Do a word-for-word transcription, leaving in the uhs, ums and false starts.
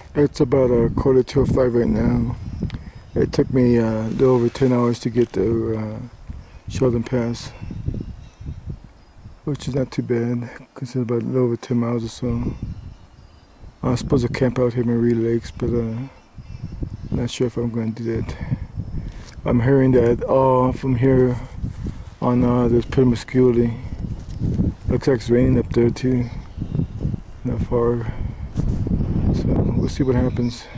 It's about a quarter to five right now. It took me uh, a little over ten hours to get to uh, Sheldon Pass, which is not too bad, because it's about a little over ten miles or so. I was supposed to camp out here in Marie Lakes, but uh, I'm not sure if I'm going to do that. I'm hearing that all from here on uh, there's promiscuity. Looks like it's raining up there too, not far. So we'll see what happens.